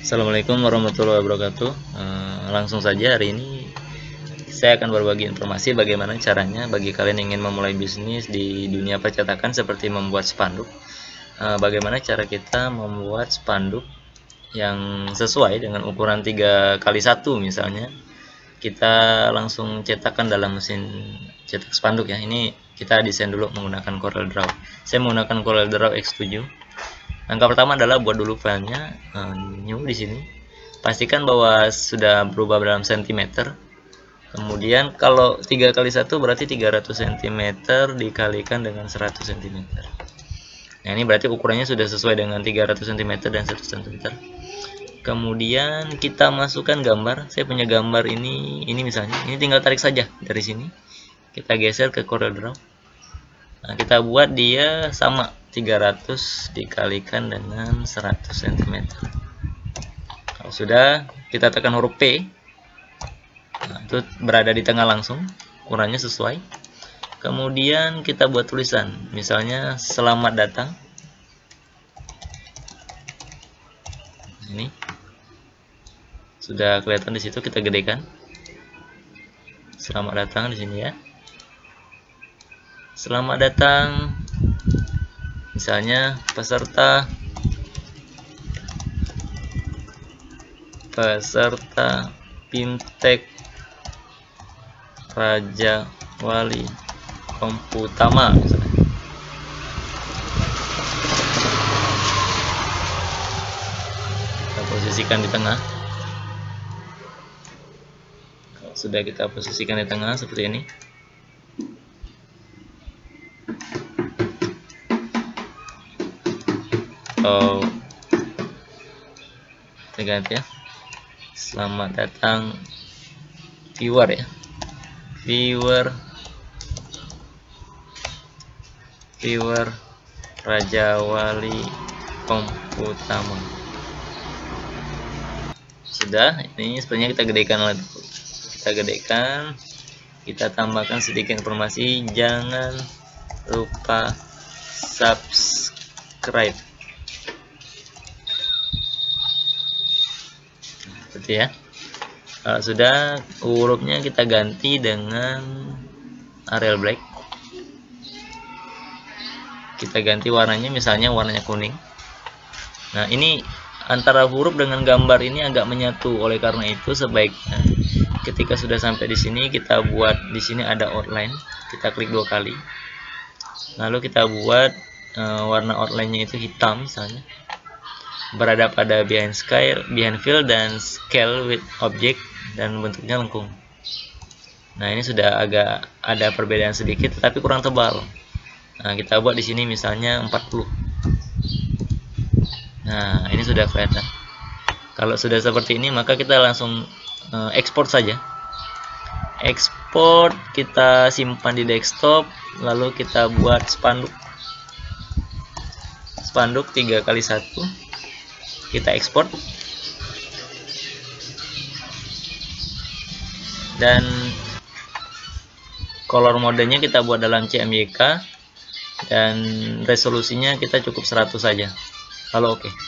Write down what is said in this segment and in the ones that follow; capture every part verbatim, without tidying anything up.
Assalamualaikum warahmatullahi wabarakatuh. Eh, langsung saja hari ini saya akan berbagi informasi bagaimana caranya bagi kalian yang ingin memulai bisnis di dunia percetakan seperti membuat spanduk. Eh, bagaimana cara kita membuat spanduk yang sesuai dengan ukuran tiga kali satu misalnya. Kita langsung cetakkan dalam mesin cetak spanduk ya. Ini kita desain dulu menggunakan CorelDRAW. Saya menggunakan CorelDRAW X tujuh. Langkah pertama adalah buat dulu filenya, uh, new di sini. Pastikan bahwa sudah berubah dalam sentimeter. Kemudian kalau tiga kali satu berarti tiga ratus sentimeter dikalikan dengan seratus sentimeter. Nah, ini berarti ukurannya sudah sesuai dengan tiga ratus sentimeter dan seratus sentimeter. Kemudian kita masukkan gambar. Saya punya gambar ini, ini misalnya. Ini tinggal tarik saja dari sini. Kita geser ke CorelDRAW. Nah, kita buat dia sama, tiga ratus dikalikan dengan seratus sentimeter. Kalau sudah, kita tekan huruf P. Nah, itu berada di tengah langsung, ukurannya sesuai. Kemudian kita buat tulisan, misalnya selamat datang. Ini sudah kelihatan di situ, kita gedekan. Selamat datang di sini ya. Selamat datang, misalnya peserta peserta Fintech Raja Wali Komputama misalnya. Kita posisikan di tengah. Sudah kita posisikan di tengah seperti ini. Oh, ganti ya. Selamat datang viewer ya. Viewer viewer Raja Wali Komputama. Sudah, ini sebenarnya kita gedekan lagi. Kita gedekan, kita tambahkan sedikit informasi, jangan lupa subscribe. Seperti ya. Kalau sudah, hurufnya kita ganti dengan Arial Black. Kita ganti warnanya, misalnya warnanya kuning. Nah, ini antara huruf dengan gambar ini agak menyatu. Oleh karena itu sebaiknya ketika sudah sampai di sini kita buat di sini ada outline. Kita klik dua kali. Lalu kita buat uh, warna outline-nya itu hitam misalnya. Berada pada behind scale, behind fill dan scale with object dan bentuknya lengkung. Nah, ini sudah agak ada perbedaan sedikit tetapi kurang tebal. Nah, kita buat di sini misalnya empat puluh. Nah, ini sudah kelihatan. Kalau sudah seperti ini maka kita langsung uh, ekspor saja. Ekspor, kita simpan di desktop, lalu kita buat spanduk. Spanduk tiga kali satu. Kita ekspor dan color modenya kita buat dalam C M Y K dan resolusinya kita cukup seratus saja. Lalu oke. Okay. Oke.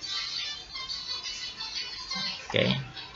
Okay.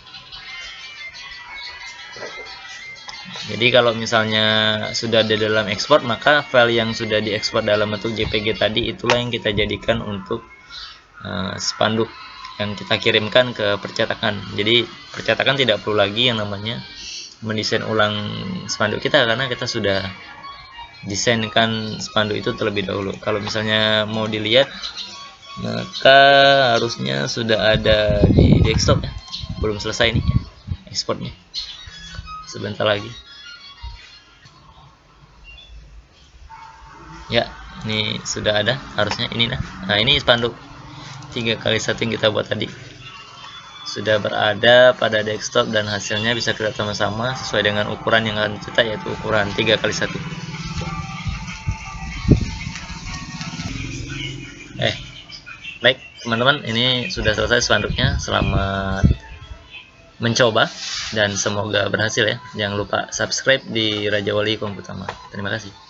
Jadi kalau misalnya sudah ada dalam ekspor, maka file yang sudah diekspor dalam bentuk J P G tadi itulah yang kita jadikan untuk Uh, spanduk yang kita kirimkan ke percetakan. Jadi percetakan tidak perlu lagi yang namanya mendesain ulang spanduk kita karena kita sudah desainkan spanduk itu terlebih dahulu. Kalau misalnya mau dilihat maka harusnya sudah ada di desktop ya. Belum selesai nih ekspornya. Sebentar lagi. Ya, ini sudah ada harusnya ini nah. Nah, ini spanduk tiga kali satu yang kita buat tadi sudah berada pada desktop dan hasilnya bisa kita sama-sama sesuai dengan ukuran yang akan dicetak, yaitu ukuran tiga kali satu. Eh, baik teman-teman, ini sudah selesai spanduknya. Selamat mencoba dan semoga berhasil ya. Jangan lupa subscribe di Raja Wali Komputama. Terima kasih.